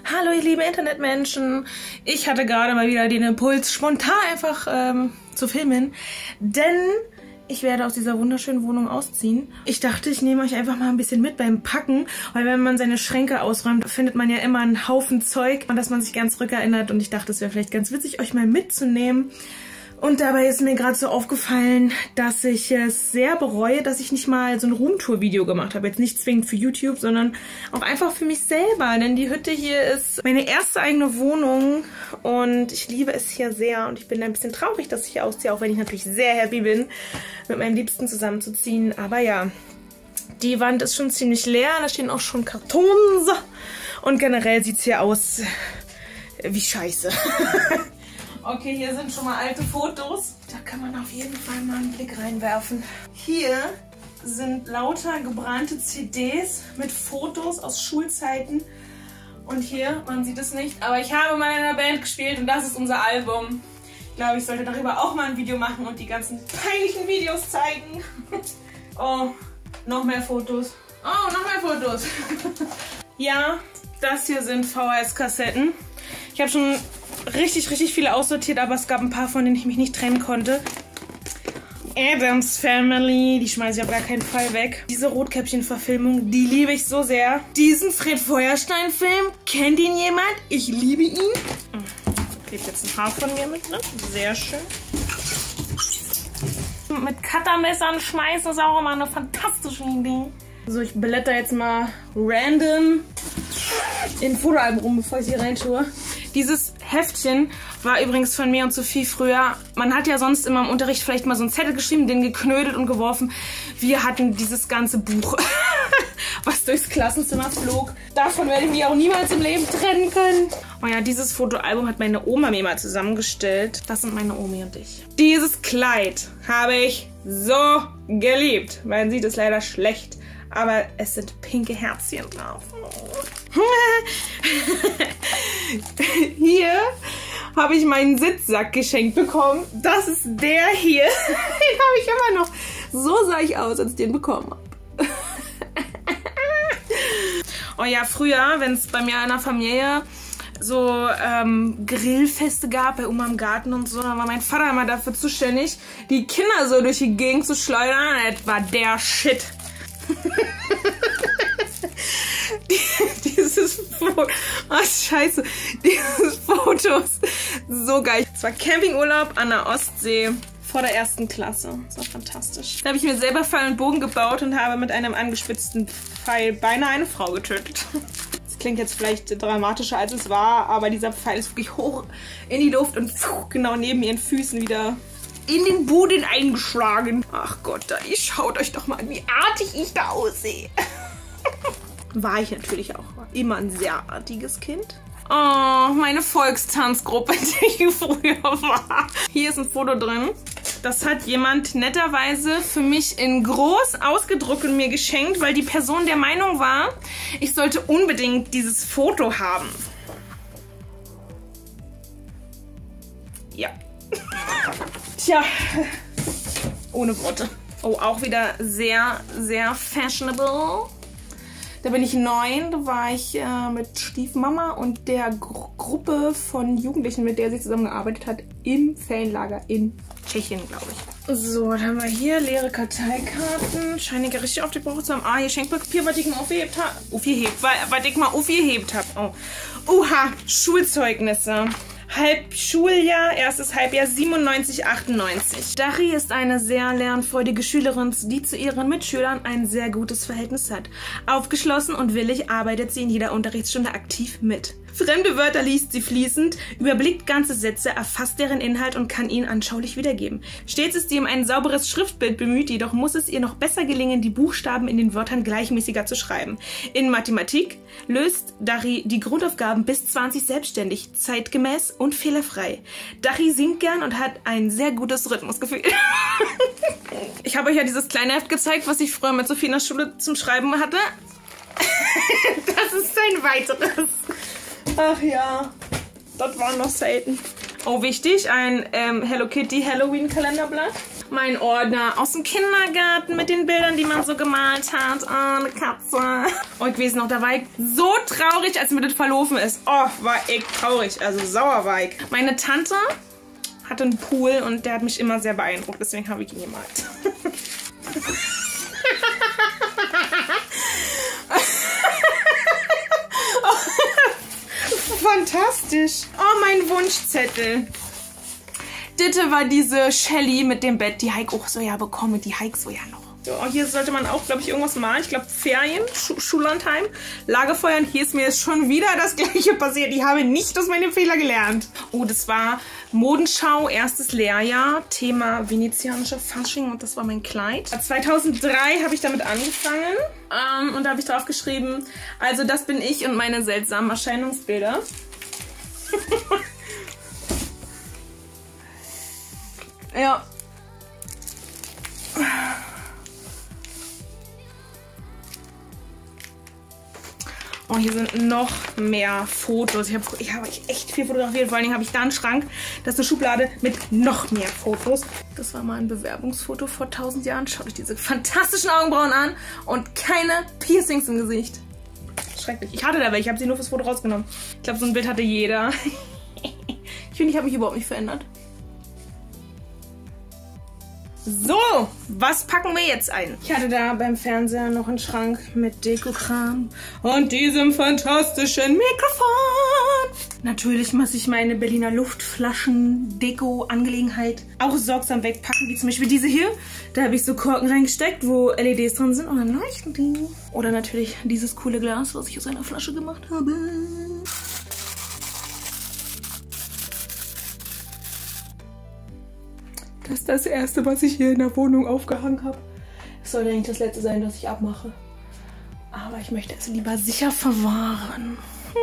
Hallo ihr lieben Internetmenschen. Ich hatte gerade mal wieder den Impuls, spontan einfach zu filmen, denn ich werde aus dieser wunderschönen Wohnung ausziehen. Ich dachte, ich nehme euch einfach mal ein bisschen mit beim Packen, weil wenn man seine Schränke ausräumt, findet man ja immer einen Haufen Zeug, an das man sich gern zurückerinnert, und ich dachte, es wäre vielleicht ganz witzig, euch mal mitzunehmen. Und dabei ist mir gerade so aufgefallen, dass ich es sehr bereue, dass ich nicht mal so ein Roomtour-Video gemacht habe. Jetzt nicht zwingend für YouTube, sondern auch einfach für mich selber. Denn die Hütte hier ist meine erste eigene Wohnung und ich liebe es hier sehr. Und ich bin ein bisschen traurig, dass ich hier ausziehe, auch wenn ich natürlich sehr happy bin, mit meinem Liebsten zusammenzuziehen. Aber ja, die Wand ist schon ziemlich leer. Da stehen auch schon Kartons. Und generell sieht es hier aus wie Scheiße. Okay, hier sind schon mal alte Fotos. Da kann man auf jeden Fall mal einen Blick reinwerfen. Hier sind lauter gebrannte CDs mit Fotos aus Schulzeiten. Und hier, man sieht es nicht, aber ich habe mal in einer Band gespielt und das ist unser Album. Ich glaube, ich sollte darüber auch mal ein Video machen und die ganzen peinlichen Videos zeigen. Oh, noch mehr Fotos. Oh, noch mehr Fotos. Ja, das hier sind VHS-Kassetten. Ich habe schon richtig viele aussortiert, aber es gab ein paar, von denen ich mich nicht trennen konnte. Addams Family, die schmeiße ich auf gar keinen Fall weg. Diese Rotkäppchen-Verfilmung, die liebe ich so sehr. Diesen Fred Feuerstein-Film, kennt ihn jemand? Ich liebe ihn. Klebt jetzt ein Haar von mir mit, ne? Sehr schön. Mit Cuttermessern schmeißen ist auch immer eine fantastische Idee. So, ich blätter jetzt mal random in ein Fotoalbum, bevor ich hier rein tue. Dieses Heftchen war übrigens von mir und Sophie früher. Man hat ja sonst immer im Unterricht vielleicht mal so einen Zettel geschrieben, den geknödelt und geworfen. Wir hatten dieses ganze Buch, was durchs Klassenzimmer flog. Davon werde ich mich auch niemals im Leben trennen können. Oh ja, dieses Fotoalbum hat meine Oma mir mal zusammengestellt. Das sind meine Omi und ich. Dieses Kleid habe ich so geliebt. Man sieht es leider schlecht, aber es sind pinke Herzchen drauf. Hier habe ich meinen Sitzsack geschenkt bekommen. Das ist der hier. Den habe ich immer noch. So sah ich aus, als ich den bekommen habe. Oh ja, früher, wenn es bei mir in der Familie so Grillfeste gab, bei Oma im Garten und so, dann war mein Vater immer dafür zuständig, die Kinder so durch die Gegend zu schleudern. Das war der Shit. Dieses Foto, oh scheiße, dieses Foto ist so geil. Es war Campingurlaub an der Ostsee vor der 1. Klasse. Das war fantastisch. Da habe ich mir selber Pfeil und Bogen gebaut und habe mit einem angespitzten Pfeil beinahe eine Frau getötet. Das klingt jetzt vielleicht dramatischer, als es war, aber dieser Pfeil ist wirklich hoch in die Luft und genau neben ihren Füßen wieder in den Boden eingeschlagen. Ach Gott, schaut euch doch mal an, wie artig ich da aussehe. War ich natürlich auch immer ein sehr artiges Kind. Oh, meine Volkstanzgruppe, die ich früher war. Hier ist ein Foto drin. Das hat jemand netterweise für mich in groß ausgedruckt und mir geschenkt, weil die Person der Meinung war, ich sollte unbedingt dieses Foto haben. Ja. Tja, ohne Worte. Oh, auch wieder sehr fashionable. Da bin ich 9, da war ich mit Stiefmama und der Gruppe von Jugendlichen, mit der sie zusammengearbeitet hat, im Ferienlager in Tschechien, glaube ich. So, dann haben wir hier leere Karteikarten. Scheinen ja richtig auf die Brauche zu haben. Ah, hier Schenkpapier, was ich mal aufgehebt habe. Oh. Oha, Schulzeugnisse. Halbschuljahr, erstes Halbjahr 97, 98. Dari ist eine sehr lernfreudige Schülerin, die zu ihren Mitschülern ein sehr gutes Verhältnis hat. Aufgeschlossen und willig arbeitet sie in jeder Unterrichtsstunde aktiv mit. Fremde Wörter liest sie fließend, überblickt ganze Sätze, erfasst deren Inhalt und kann ihn anschaulich wiedergeben. Stets ist sie um ein sauberes Schriftbild bemüht, jedoch muss es ihr noch besser gelingen, die Buchstaben in den Wörtern gleichmäßiger zu schreiben. In Mathematik löst Dari die Grundaufgaben bis 20 selbstständig, zeitgemäß und fehlerfrei. Dari singt gern und hat ein sehr gutes Rhythmusgefühl. Ich habe euch ja dieses kleine Heft gezeigt, was ich früher mit Sophie in der Schule zum Schreiben hatte. Das ist ein weiteres. Ach ja, das war noch selten. Oh, wichtig, ein Hello Kitty Halloween Kalenderblatt. Mein Ordner aus dem Kindergarten mit den Bildern, die man so gemalt hat. Oh, eine Katze. Oh, ich weiß noch, da war ich so traurig, als mir das verlaufen ist. Oh, war ich traurig. Also sauer war ich. Meine Tante hatte einen Pool und der hat mich immer sehr beeindruckt. Deswegen habe ich ihn gemalt. Fantastisch. Oh, mein Wunschzettel. Ditte war diese Shelly mit dem Bett, die Heik auch so ja bekommen, die Heik so ja noch. So, hier sollte man auch, glaube ich, irgendwas malen. Ich glaube, Ferien, Schullandheim, Lagerfeuer. Und hier ist mir jetzt schon wieder das Gleiche passiert. Ich habe nicht aus meinem Fehler gelernt. Oh, das war Modenschau, erstes Lehrjahr, Thema venezianische Fasching und das war mein Kleid. 2003 habe ich damit angefangen und da habe ich drauf geschrieben, also das bin ich und meine seltsamen Erscheinungsbilder. Ja. Oh, hier sind noch mehr Fotos. Ich habe echt viel fotografiert. Vor allen Dingen habe ich da einen Schrank. Das ist eine Schublade mit noch mehr Fotos. Das war mal ein Bewerbungsfoto vor 1000 Jahren. Schaut euch diese fantastischen Augenbrauen an. Und keine Piercings im Gesicht. Schrecklich. Ich hatte da welche. Ich habe sie nur fürs Foto rausgenommen. Ich glaube, so ein Bild hatte jeder. Ich finde, ich habe mich überhaupt nicht verändert. So, was packen wir jetzt ein? Ich hatte da beim Fernseher noch einen Schrank mit Dekokram und diesem fantastischen Mikrofon. Natürlich muss ich meine Berliner Luftflaschen-Deko-Angelegenheit auch sorgsam wegpacken, wie zum Beispiel diese hier. Da habe ich so Korken reingesteckt, wo LEDs drin sind und dann leuchten die. Oder natürlich dieses coole Glas, was ich aus einer Flasche gemacht habe. Das ist das erste, was ich hier in der Wohnung aufgehangen habe. Es soll eigentlich das letzte sein, das ich abmache. Aber ich möchte es lieber sicher verwahren.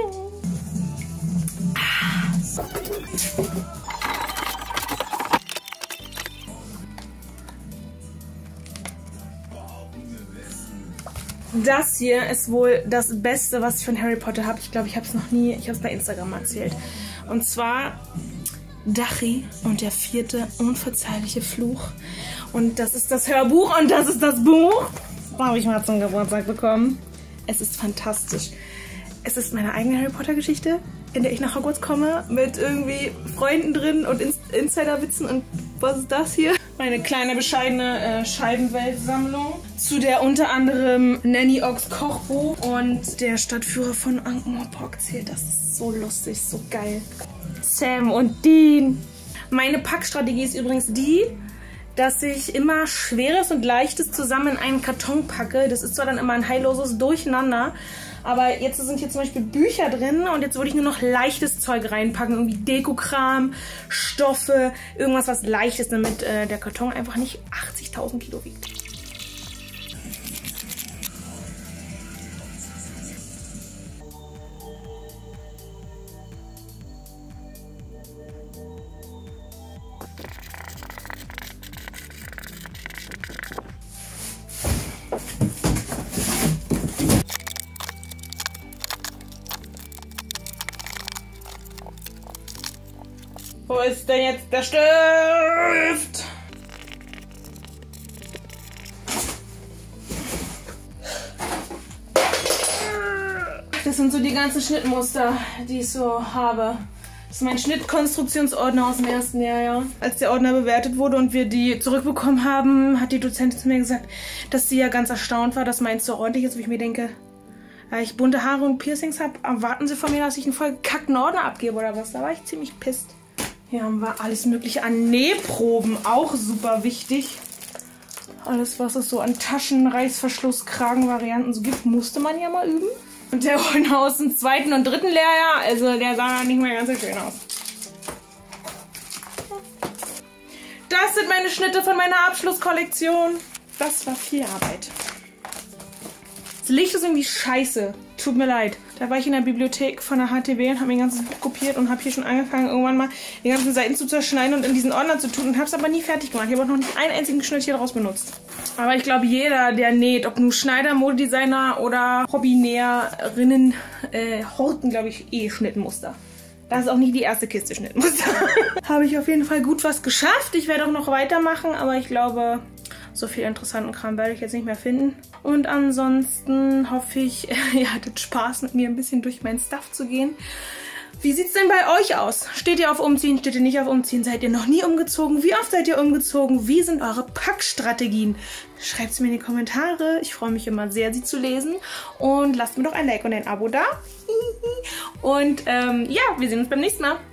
Das hier ist wohl das Beste, was ich von Harry Potter habe. Ich glaube, ich habe es noch nie, ich habe es bei Instagram erzählt. Und zwar Dachi und der 4. unverzeihliche Fluch. Und das ist das Hörbuch und das ist das Buch. Das habe ich mal zum Geburtstag bekommen. Es ist fantastisch. Es ist meine eigene Harry Potter Geschichte, in der ich nach Hogwarts komme, mit irgendwie Freunden drin und Insiderwitzen. Und was ist das hier? Meine kleine, bescheidene Scheibenweltsammlung. Zu der unter anderem Nanny Ochs Kochbuch und der Stadtführer von Ankh-Morpork zählt. Das ist so lustig, so geil. Sam und Dean. Meine Packstrategie ist übrigens die, dass ich immer Schweres und Leichtes zusammen in einen Karton packe. Das ist zwar dann immer ein heilloses Durcheinander, aber jetzt sind hier zum Beispiel Bücher drin und jetzt würde ich nur noch leichtes Zeug reinpacken. Irgendwie Dekokram, Stoffe, irgendwas was Leichtes, damit der Karton einfach nicht 80.000 Kilo wiegt. Wo ist denn jetzt der Stift? Das sind so die ganzen Schnittmuster, die ich so habe. Das ist mein Schnittkonstruktionsordner aus dem ersten Jahr, ja. Als der Ordner bewertet wurde und wir die zurückbekommen haben, hat die Dozentin zu mir gesagt, dass sie ja ganz erstaunt war, dass meins so ordentlich ist, wo ich mir denke, weil ich bunte Haare und Piercings habe, erwarten sie von mir, dass ich einen voll gekackten Ordner abgebe oder was. Da war ich ziemlich pisst. Hier haben wir alles mögliche an Nähproben, auch super wichtig. Alles, was es so an Taschen, Reißverschluss, Kragenvarianten so gibt, musste man ja mal üben. Und der Ordner aus dem 2. und 3. Lehrjahr, also der sah nicht mehr ganz so schön aus. Das sind meine Schnitte von meiner Abschlusskollektion. Das war viel Arbeit. Das Licht ist irgendwie scheiße. Tut mir leid. Da war ich in der Bibliothek von der HTW und habe mir ein ganzes Buch kopiert und habe hier schon angefangen, irgendwann mal die ganzen Seiten zu zerschneiden und in diesen Ordner zu tun und habe es aber nie fertig gemacht. Ich habe auch noch nicht einen einzigen Schnitt hier draus benutzt. Aber ich glaube, jeder, der näht, ob nur Schneider, Modedesigner oder Hobbynäherinnen, horten, glaube ich, Schnittmuster. Das ist auch nicht die erste Kiste Schnittmuster. Habe ich auf jeden Fall gut was geschafft. Ich werde auch noch weitermachen, aber ich glaube, so viel interessanten Kram werde ich jetzt nicht mehr finden. Und ansonsten hoffe ich, ihr hattet Spaß, mit mir ein bisschen durch meinen Stuff zu gehen. Wie sieht es denn bei euch aus? Steht ihr auf Umziehen? Steht ihr nicht auf Umziehen? Seid ihr noch nie umgezogen? Wie oft seid ihr umgezogen? Wie sind eure Packstrategien? Schreibt es mir in die Kommentare. Ich freue mich immer sehr, sie zu lesen. Und lasst mir doch ein Like und ein Abo da. Und ja, wir sehen uns beim nächsten Mal.